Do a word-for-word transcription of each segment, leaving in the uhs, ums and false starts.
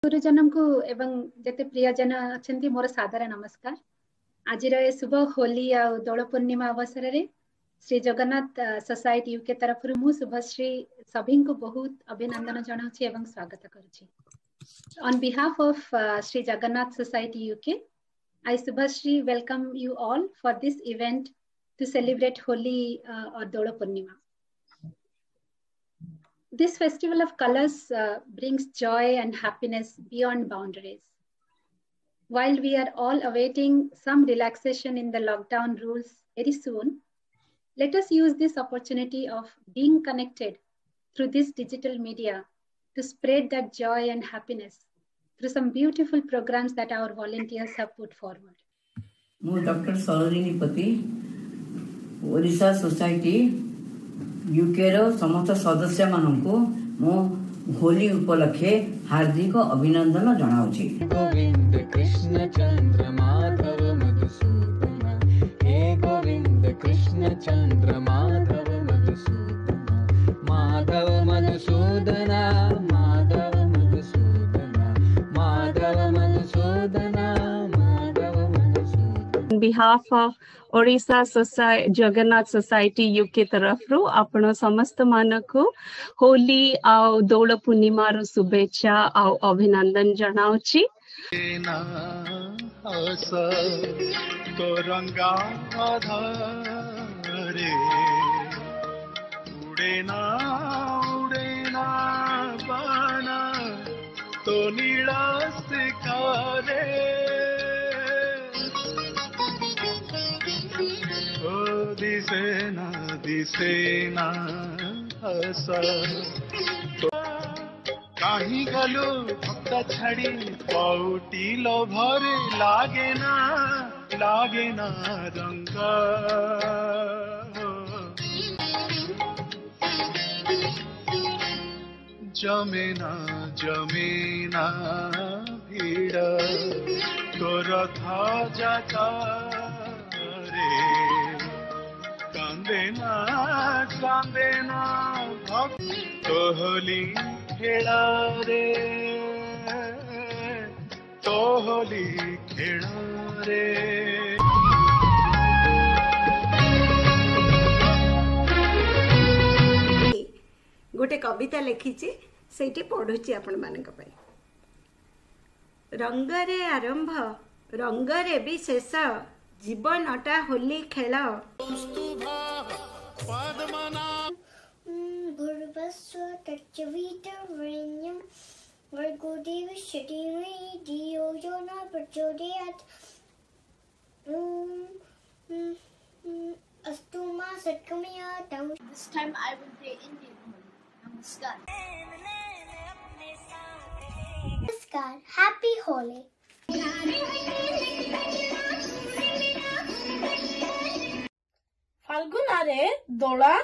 गुरुजन को एवं जते प्रियजन अच्छा मोर सादर नमस्कार। आज शुभ होली आ दोल पूर्णिमा अवसर रे श्री जगन्नाथ सोसाइटी यूके तरफ मु शुभश्री सभी को बहुत अभिनंदन जनाऊँ एवं स्वागत करुछि। On behalf of uh, Sri Jagannath Society U K, I Subhashri welcome you all for this event to celebrate Holi uh, or Dola Purnima. This festival of colors uh, brings joy and happiness beyond boundaries. While we are all awaiting some relaxation in the lockdown rules very soon, let us use this opportunity of being connected through this digital media to spread that joy and happiness through some beautiful programs that our volunteers have put forward. मु doctor Sarojini Pati Odisha society UK रो समस्त सदस्य माननको मु होली उपलक्षे हार्दिक अभिनंदन जनाउछि। गोविंद कृष्ण चंद्र माधव मधुसूदन, हे गोविंद कृष्ण चंद्र Madhav Madhusudan, Madhav Madhusudan, Madhav Madhusudan, Madhav Madhusudan, Madhav Madhusudan. On behalf of Odisha Society, Jagannath Society U K तरफरु आपण समस्त मानकु होली आउ दोल पूर्णिमा रो शुभेच्छा आउ अभिनंदन जनाउछि। तो रंगा धरे उड़े ना उड़े ना बाना तो नीला सिकारे दिसेना दिसेना हस तो कहीं गलु भक्त छड़ी पौटी लो भरे लागे ना लागे ना रंग जमेना जमेना भीड़ तो रथा जाता कांदेना कांदेना भक्त तो होली खेला रे तो होली खेला रे। गोटे कविता लिखिची सेठी पढ़ुची आपण मानक पई। रंगरे आरंभ रंगरे भी शेष जीवनटा होली खेल। भूर्भुवस्व तच्चवितुर्वरेण्यं भर्गो देवस्य धीमहि धियो यो न प्रचोदयात्। अस्तु मा सत्कर्मयातौ। This time I will play Indian Holi. Namaskar. Namaskar. Happy Holi. फाल्गुनारे दोला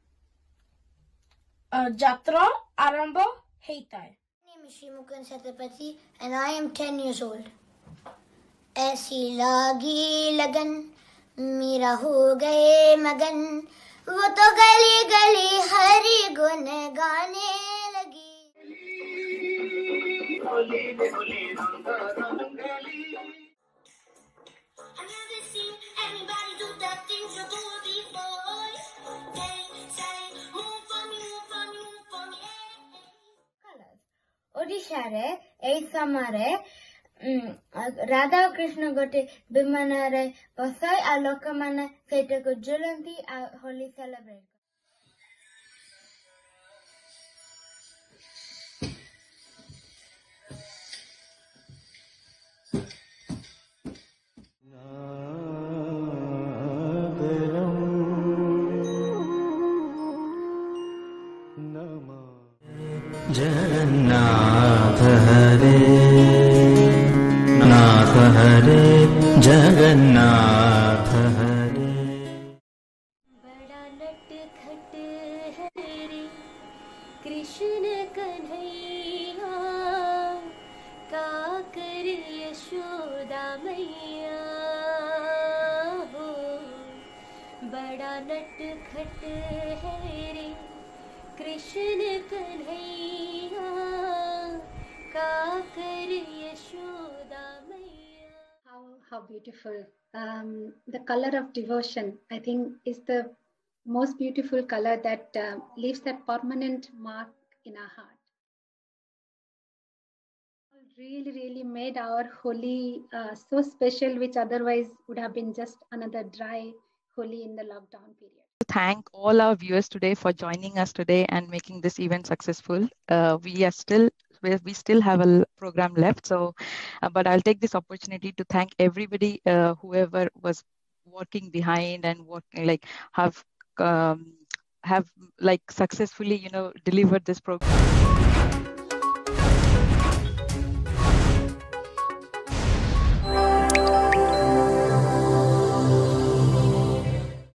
जात्रा आरंभ होता है। My name is Shri Mukund Satyapati and I am ten years old. ऐसी लागी लगन मेरा हो गए मगन, वो तो गली गली हरि गुन गाने लगी। होली होली रंग रंगली। I've never seen anybody do the things you do before. They say move for me, move for me, move for me. Colors. Odisha रे एई समारे राधा कृष्ण गोटे विमान रे बसाई आ लोक माने सेटा को झुलंती आ होली सेलिब्रेट। जगन्नाथ हरे नाथ हरे जगन्नाथ हरे। बड़ा नटखट है रे कृष्ण कन्हैया, का कर यशोदा मैया हो। बड़ा नटखट है रे कृष्ण कन्हैया, काकर यशोदा मैया. How how beautiful. Um, the color of devotion, I think, is the most beautiful color that uh, leaves that permanent mark in our heart. Really, really made our Holi uh, so special, which otherwise would have been just another dry Holi in the lockdown period. Thank all our viewers today for joining us today and making this event successful. Uh, we are still we we still have a l- program left, so uh, but I'll take this opportunity to thank everybody, uh, whoever was working behind and working like have um, have like successfully you know delivered this program.